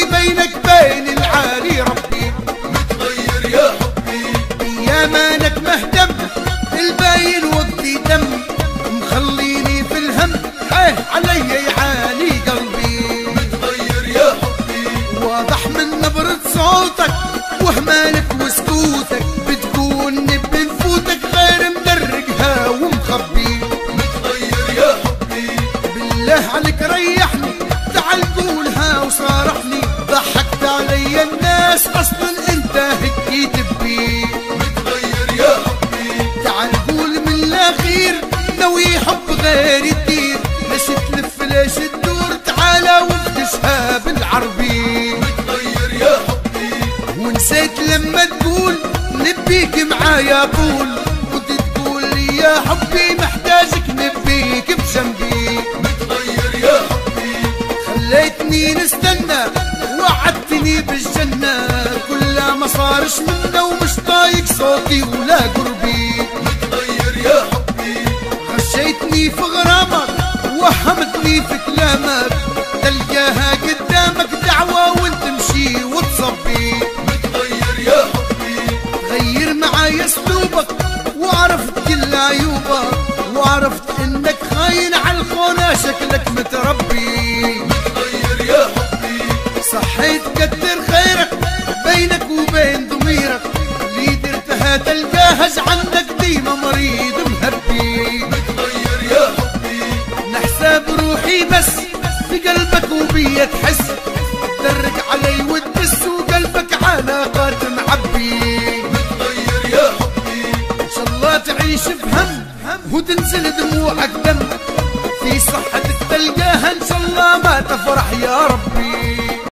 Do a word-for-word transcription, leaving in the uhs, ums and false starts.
حبي بينك بين العالي ربي. متغير يا حبي يا مالك مهتم الباين وقتي دم، مخليني في الهم حيه علي يعاني قلبي. متغير يا حبي واضح من نبرة صوتك وهمالك وسكوتك، بتكون بنفوتك غير مدرقها ومخبي. متغير يا حبي بالله عليك ريحني تعال قولها وصارحني، ضحكت علي الناس اصلا انت هيك تبي. متغير يا حبي تعال قول من الاخير ناوي حب غير الدير، ليش تلف ليش تدور تعالى وفتشها بالعربي. متغير يا حبي ونسيت لما تقول نبيك معايا طول، كنت تقول لي يا حبي محتاجك نبيك بجنبي. متغير يا حبي خليتني نستنى وعدتني بالجنة، كلها ما صارش منا ومش طايق صوتي ولا قربي. متغير يا حبي غشيتني في غرامك وهمتني في كلامك، تلقاها قدامك دعوة وانت تمشي وتصبي. متغير يا حبي غير معايا اسلوبك وعرفت كل عيوبك، وعرفت انك خاين على الخونة شكلك متربي. متغير يا حبي صحيت كتر خيرك بينك وبين ضميرك، اللي درتها تلقاها عندك ديما مريض مهبي. متغير يا حبي نحسب روحي بس في قلبك وبيا تحس، تدرك علي وتبس وقلبك علاقات معبي. متغير يا حبي ان شاء الله تعيش بهم وتنزل دموعك دم، في صحتك تلقاها ان شاء الله ما تفرح يا